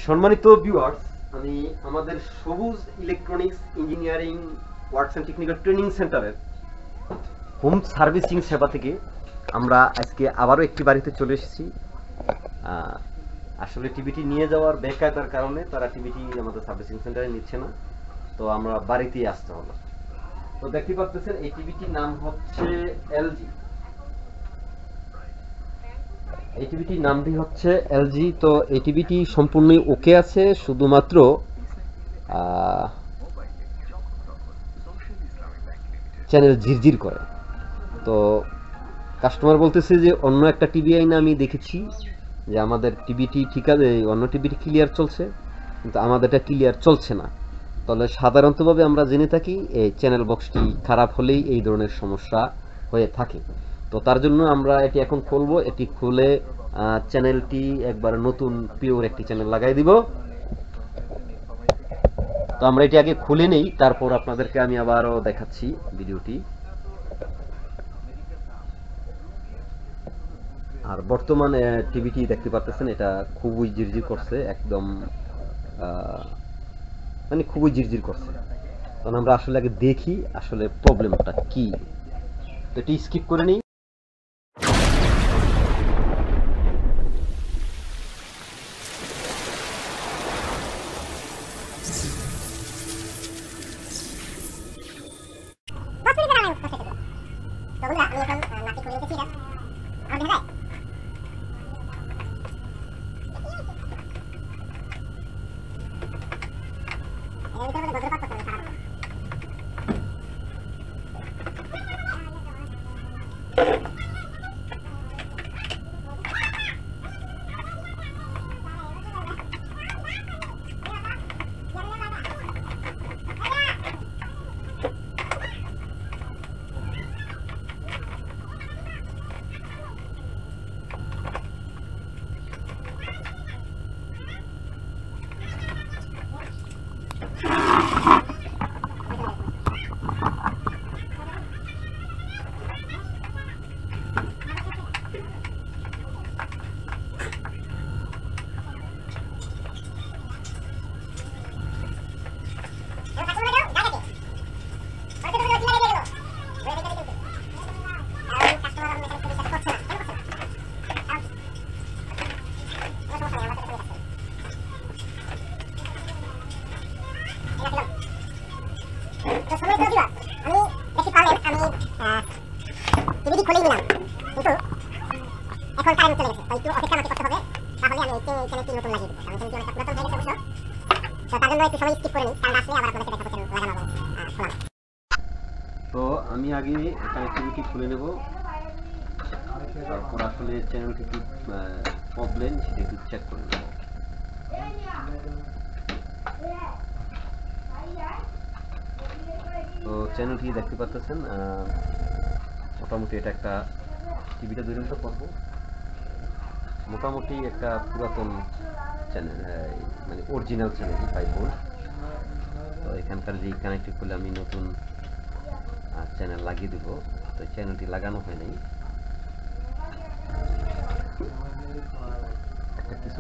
সম্মানিত ভিউয়ার্স, আমি আমাদের Sabuj electronics engineering works and technical training সেন্টারের হোম সার্ভিসিং সেবা থেকে আমরা আজকে আবারও একটি বাড়িতে চলে এসেছি। আসলে টিভিটি নিয়ে যাওয়ার বেকায়দার কারণে তারা টিভিটি আমাদের সার্ভিসিং সেন্টারে নিচ্ছে না, তো আমরা বাড়িতেই আসতে হলো। তো দেখতে পাচ্ছেন এই টিভিটির নাম হচ্ছে এলজি। এই টিভিটির নামটি হচ্ছে এলজি। তো এই টিভিটি সম্পূর্ণই ওকে আছে, শুধুমাত্র চ্যানেল ঝিরঝির করে। তো কাস্টমার বলতেছে যে অন্য একটা টিভি আইনা আমি দেখেছি যে আমাদের টিভিটি ঠিক আছে, অন্য টিভিটি ক্লিয়ার চলছে, কিন্তু আমাদেরটা ক্লিয়ার চলছে না। তাহলে সাধারণতভাবে আমরা জেনে থাকি এই চ্যানেল বক্সটি খারাপ হলেই এই ধরনের সমস্যা হয়ে থাকে। তো তার জন্য আমরা এটি এখন খুলবো। এটি খুলে চ্যানেলটি একবার নতুন পিওর একটি চ্যানেল লাগাই দিব। তো আমরা এটি আগে খুলে নেই, তারপর আপনাদেরকে আমি আবারও দেখাচ্ছি ভিডিওটি। আর বর্তমানে টিভিটি দেখতে পাচ্ছেন, এটা খুবই জিরজির করছে, একদম মানে খুবই জিরজির করছে। তখন আমরা আসলে আগে দেখি আসলে প্রবলেমটা কি। তো এটি স্কিপ করে নিই। টিভিটি খুলে নিলাম, কিন্তু এখন কারেন্ট চলে গেছে, তো একটু অপেক্ষা আমাকে করতে হবে, তাহলে আমি এই চ্যানেলটি নতুন লাগিয়ে দেবো। কারণ চ্যানেলটি অনেকটা পুরাতন হয়ে গেছে অবশ্য, তো তার জন্য একটু সময় স্কিপ করে নিই, কারণ আসলে আবার আপনাদেরকে দেখাবো চ্যানেল লাগানো এবং খোলা। তো আমি আগে এখানে টিভিটি খুলে নেব, তারপর আসলে চ্যানেলটি কি প্রবলেম সেটা একটু চেক করে নেব। তো চ্যানেলটি দেখতে পাচ্ছেন, মোটামুটি এটা একটা টিভিটা দৈনিক করবো, মোটামুটি একটা পুরাতন চ্যানেল, মানে অরিজিনাল চ্যানেল 5 ভোল্ট। তো এখানকার যে কানেক্টিভ করলে আমি নতুন চ্যানেল লাগিয়ে দেব। তো চ্যানেলটি লাগানো হয় নাই, একটা কিছু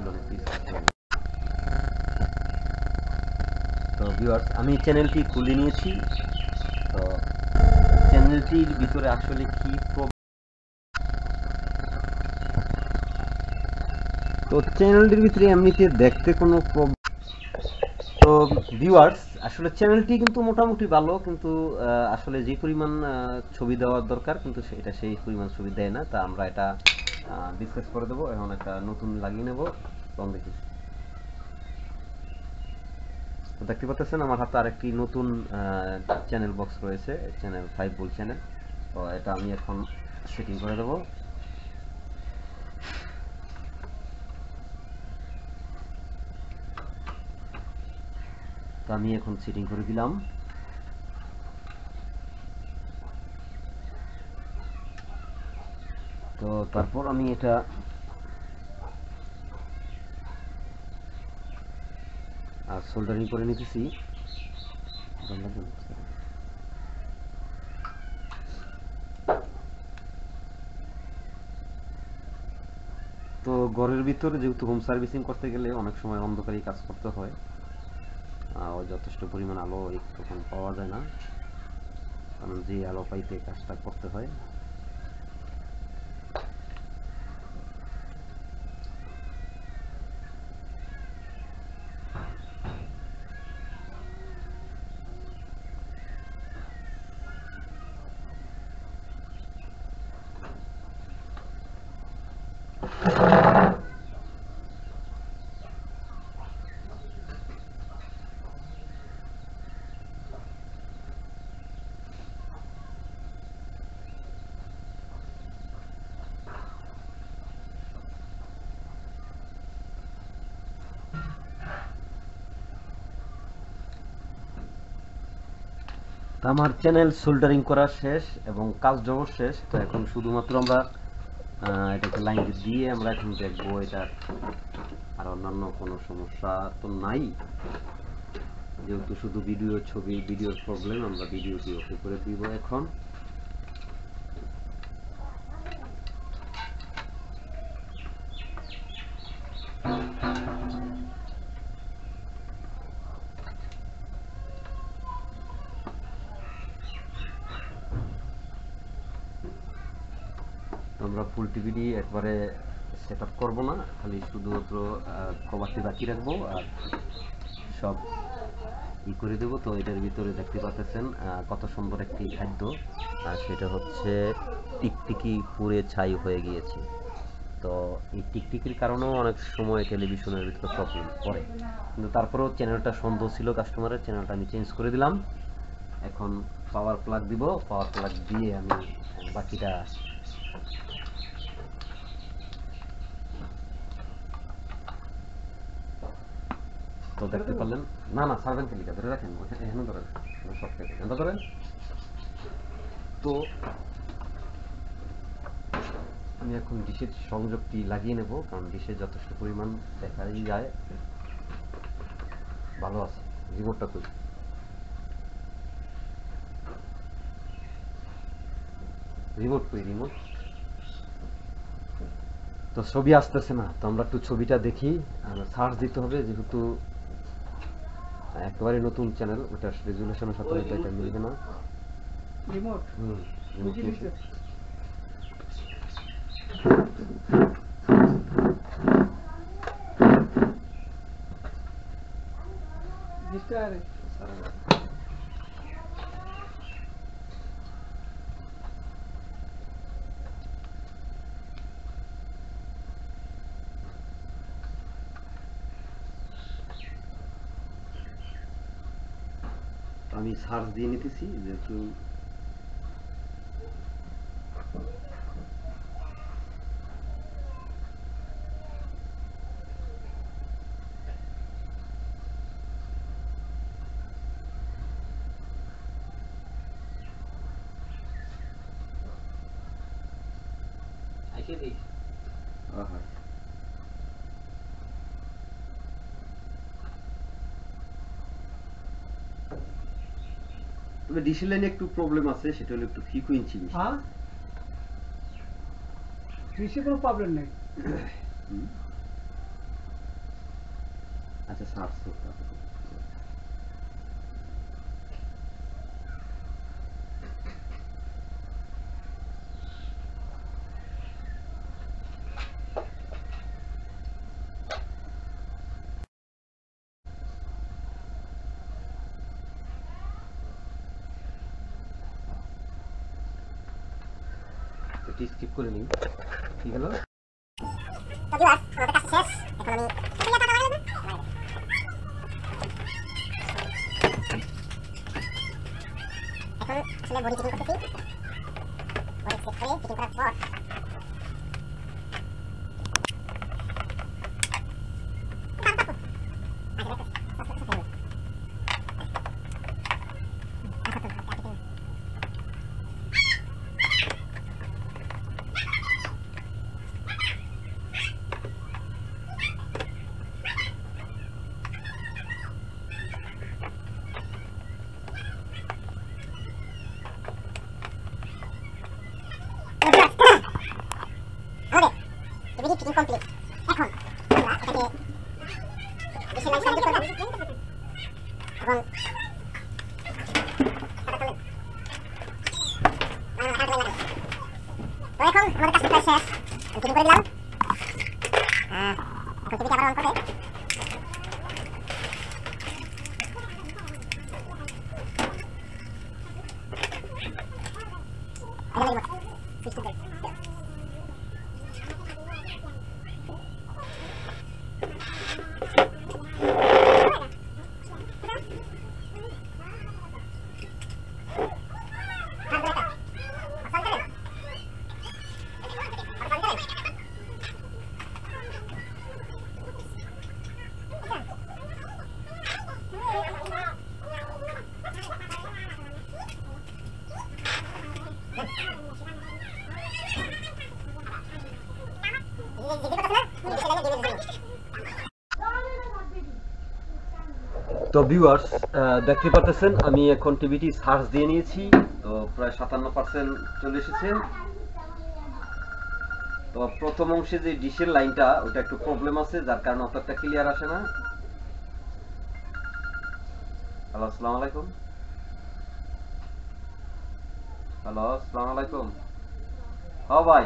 তো ভিউয়ার্স, আমি চ্যানেলটি খুলে নিয়েছি। তো চ্যানেলটির ভিতরে আসলে কি তো চ্যানেলটির ভিতরে এমনিতে দেখতে কোনো প্রবলেম। তো ভিউয়ার্স, আসলে চ্যানেলটি কিন্তু মোটামুটি ভালো, কিন্তু আসলে যে পরিমাণ ছবি দেওয়ার দরকার কিন্তু সেটা সেই পরিমাণ ছবি দেয় না। তা আমরা এটা ডিসকাস করে দেবো। এখন একটা নতুন লাগিয়ে নেব। তখন দেখি। তো দেখতে পাচ্ছেন আমার হাতে আরেকটি নতুন চ্যানেল বক্স রয়েছে, চ্যানেল 5 ভোল্ট চ্যানেল। তো এটা আমি এখন সেটিং করে দেবো। তো আমি এখন সেটিং করে দিলাম। তো তারপর আমি এটা সোল্ডারিং করে নিতেছি। তো ঘরের ভিতরে যেহেতু হোম সার্ভিসিং করতে গেলে অনেক সময় অন্ধকারেই কাজ করতে হয়, যথেষ্ট পরিমাণ আলো তখন পাওয়া যায় না, কারণ যে আলো পাইতে কাজটা করতে হয়। তো আমার চ্যানেল সোল্ডারিং করা শেষ এবং কাজ জবর শেষ। তো এখন শুধুমাত্র আমরা এটাকে লাইন দিয়ে আমরা এখন দেখবো এটা আর অন্যান্য কোনো সমস্যা তো নাই, যেহেতু শুধু ভিডিও ছবি ভিডিওর প্রবলেম, আমরা ভিডিওটি ওকে করে দিব এখন। আমরা ফুল টিভিডি একবারে সেট আপ করবো না, খালি শুধুমাত্র কভারটি বাকি রাখবো আর সব ই করে দেবো। তো এটার ভিতরে দেখতে পাচ্ছেন কত সুন্দর একটি খাদ্য, আর সেটা হচ্ছে টিকটিকি পুড়ে ছাই হয়ে গিয়েছে। তো এই টিকটিকির কারণেও অনেক সময় টেলিভিশনের ভিতরে প্রবলেম পড়ে, কিন্তু তারপরেও চ্যানেলটা সন্দেহ ছিল কাস্টমারের, চ্যানেলটা আমি চেঞ্জ করে দিলাম। এখন পাওয়ার প্লাগ দিব, পাওয়ার প্লাগ দিয়ে আমি বাকিটা তো দেখতে পারলেন। না না ছাড়বেন কেলিকা, ধরে রাখেন, এখানে ধরেন, সব থেকে এখানটা ধরেন। তো আমি এখন ডিশের সংযোগটি লাগিয়ে নেব, কারণ ডিশে যথেষ্ট পরিমাণ দেখাই যায়। ভালো আছে, রিমোটটা কই? রিমোট কই, রিমোট? তো ছবি আসতেছে না, তো আমরা একটু ছবিটা দেখি। সার্চ দিতে হবে, যেহেতু একেবারে নতুন চ্যানেল, ওটা রেজুলেশনের সাথে হয়তো এটা মিলবে না। রিমোট রিমোট আমি সার্চ দিয়ে নিতেছি, যেহেতু তবে ডিসি লাইনে একটু প্রবলেম আছে, সেটা হলো একটু ফ্রিকোয়েন্সি বেশি। হ্যাঁ, ডিসি কোনো প্রবলেম নেই। আচ্ছা সার্চ করতে হবে। এটি স্কিপ করে নিই। কি হলো? তো ভিউয়ার্স, আমাদের কাজ শেষ। এখন আমি এখন আসলে বডি চেকিং করতেছি। বডি চেক করে চেকিং করার পর এখন আমাদের কাজটা প্রায় শেষ। আমি শুরু করে দিলাম। এখন টিভিটা আবার অন করে তো ভিউয়ার্স দেখতে পাচ্ছেন আমি এখন টিভিটি সার্চ দিয়ে নিয়েছি, তো প্রায় 57% চলে এসেছে। তো প্রথম অংশে যে ডিশের লাইনটা ওটা একটু প্রবলেম আছে, যার কারণে অতটা ক্লিয়ার আসে না। হ্যালো, আসসালামু আলাইকুম। হ্যালো, আসসালামু আলাইকুম। হ্যাঁ ভাই,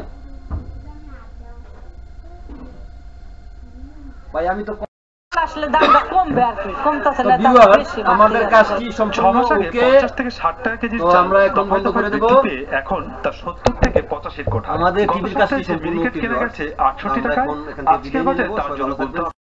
আমি তো আসলে দামটা কমবে আর কি, কমতেছে না, দাম ভিউয়ার্স বেশি আমাদের কাজটি সম্পূর্ণ ওকে। 50 থেকে 60 টাকা কেজি তো আমরা এখন বন্ধ করে দেব। এখন তা 70 থেকে 85 এর কোঠা। আমাদের টিভির কাজটি সম্পূর্ণ মিনিকেট ওকে কেনা ভিউয়ার্স। গেছে 68 আমরা টাকায়। এখন এখান থেকে আজকের বিদায় নিয়ে বাজারে নেব। তার সবাই জন্য ভালো থাকবেন। বলতে